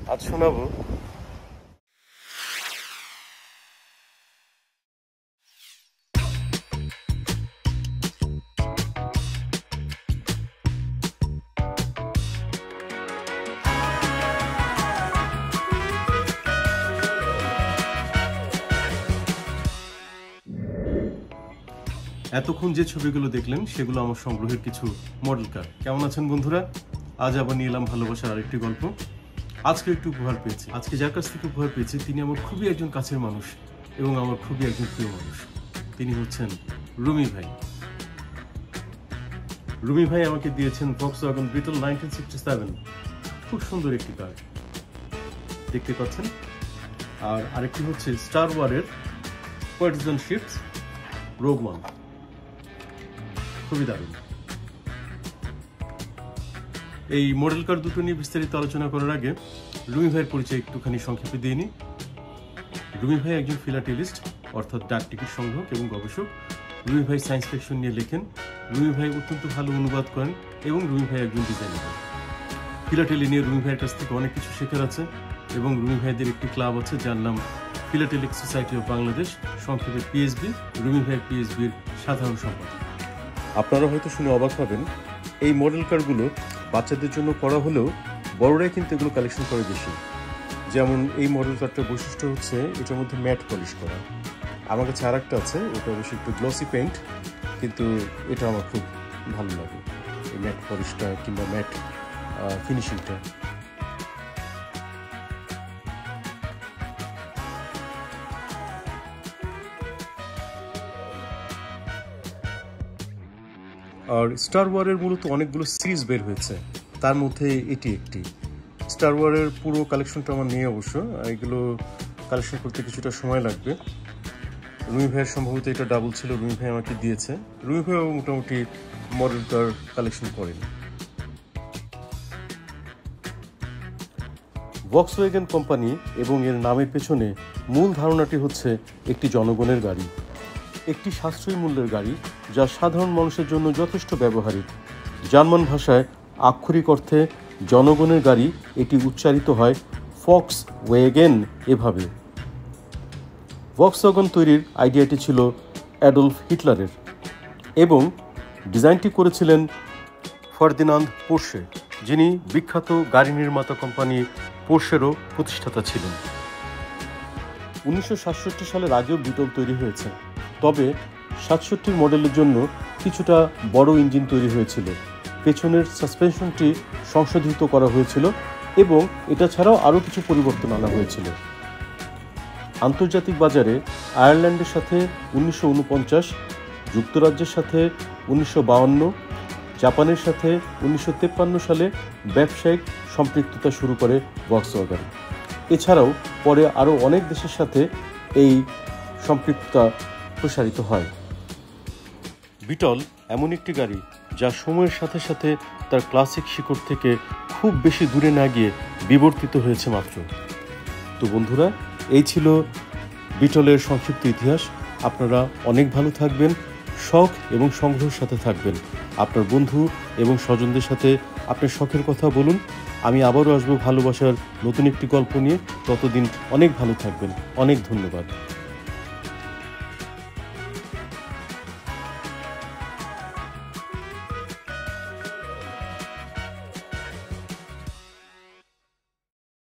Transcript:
আজ শোনাবো এতক্ষণ যে ছবিগুলো দেখলেন সেগুলো আমার সংগ্রহের কিছু মডেল কার। কেমন আছেন বন্ধুরা? আজ আবার নিয়ে এলাম ভালোবাসার আরেকটি গল্প। আজকে একটু উপহার পেয়েছি। আজকে যার কাছ থেকে উপহার পেয়েছি তিনি আমার খুবই একজন কাছের মানুষ এবং আমার খুবই একজন প্রিয় মানুষ। তিনি হচ্ছেন রুমি ভাই। রুমি ভাই আমাকে দিয়েছেন Volkswagen Beetle 1967। খুব সুন্দর একটি কার দেখতে পাচ্ছেন। আর আরেকটি হচ্ছে স্টার ওয়ারের পার্টিজান শিফট রোগ 1। খুবই দারুণ। এই মডেল কার দুটো নিয়ে বিস্তারিত আলোচনা করার আগে রুমি ভাইয়ের পরিচয় একটুখানি সংক্ষেপে দিয়ে নিই। রুমি ভাই একজন ফিলাটেলিস্ট অর্থাৎ ডাক টিকিট সংগ্রহক এবং গবেষক। রুমি ভাই সায়েন্স ফিকশন নিয়ে লেখেন। রুমি ভাই অত্যন্ত ভালো অনুবাদ করেন এবং রুমি ভাই একজন ডিজাইনার। ফিলাটেলি নিয়ে রুমি ভাইয়ের কাছ থেকে অনেক কিছু শেখার আছে এবং রুমি ভাইদের একটি ক্লাব আছে যার নাম ফিলাটেলিক সোসাইটি অফ বাংলাদেশ, সংক্ষেপে পিএসবি। রুমি ভাই পিএসবির সাধারণ সম্পাদক। আপনারা হয়তো শুনে অবাক হবেন, এই মডেল কারগুলো বাচ্চাদের জন্য করা হলেও বড়রাই কিন্তু এগুলো কালেকশন করে বেশি। যেমন এই মডেল কারটার বৈশিষ্ট্য হচ্ছে এটার মধ্যে ম্যাট পলিশ করা। আমার কাছে আর একটা আছে, ওটা অবশ্যই একটু গ্লসি পেইন্ট, কিন্তু এটা আমার খুব ভালো লাগে এই ম্যাট পলিশটা কিংবা ম্যাট ফিনিশিংটা। আর স্টার ওয়ারের মূলত অনেকগুলো সিরিজ বের হয়েছে, তার মধ্যে এটি একটি। স্টার ওয়ারের পুরো কালেকশনটা আমার নিয়ে অবশ্য, এগুলো কালেকশন করতে কিছুটা সময় লাগবে। রুমি ভাইয়ের সম্ভবত এটা ডাবল ছিল, রুমি ভাই আমাকে দিয়েছে। রুমি ভাইও মোটামুটি মডেল কার কালেকশন করেন। ভক্সওয়াগন কোম্পানি এবং এর নামের পেছনে মূল ধারণাটি হচ্ছে একটি জনগণের গাড়ি, একটি সাশ্রয়ী মূল্যের গাড়ি যা সাধারণ মানুষের জন্য যথেষ্ট ব্যবহারিক। জার্মান ভাষায় আক্ষরিক অর্থে জনগণের গাড়ি এটি উচ্চারিত হয় ফক্সওয়াগেন এভাবে। ভক্সওয়াগন তৈরির আইডিয়াটি ছিল অ্যাডলফ হিটলারের এবং ডিজাইনটি করেছিলেন ফার্দিনান্দ পোর্শে, যিনি বিখ্যাত গাড়ি নির্মাতা কোম্পানি পোর্শেরও প্রতিষ্ঠাতা ছিলেন। 1967 সালের আগেও বিটল তৈরি হয়েছে, তবে 67 মডেলের জন্য কিছুটা বড় ইঞ্জিন তৈরি হয়েছিল। পেছনের সাসপেনশনটি সংশোধিত করা হয়েছিল এবং এটা ছাড়াও আরও কিছু পরিবর্তন আনা হয়েছিল। আন্তর্জাতিক বাজারে আয়ারল্যান্ডের সাথে 1949, যুক্তরাজ্যের সাথে 1952, জাপানের সাথে 1953 সালে ব্যবসায়িক সম্পৃক্ততা শুরু করে ভক্সওয়াগন। এছাড়াও পরে আরও অনেক দেশের সাথে এই সম্পৃক্ততা প্রসারিত হয়। বিটল এমন একটি গাড়ি যা সময়ের সাথে সাথে তার ক্লাসিক শিকড় থেকে খুব বেশি দূরে না গিয়ে বিবর্তিত হয়েছে মাত্র। তো বন্ধুরা, এই ছিল বিটলের সংক্ষিপ্ত ইতিহাস। আপনারা অনেক ভালো থাকবেন, শখ এবং সংগ্রহের সাথে থাকবেন। আপনার বন্ধু এবং স্বজনদের সাথে আপনার শখের কথা বলুন। আমি আবারও আসবো ভালোবাসার নতুন একটি গল্প নিয়ে। ততদিন অনেক ভালো থাকবেন। অনেক ধন্যবাদ।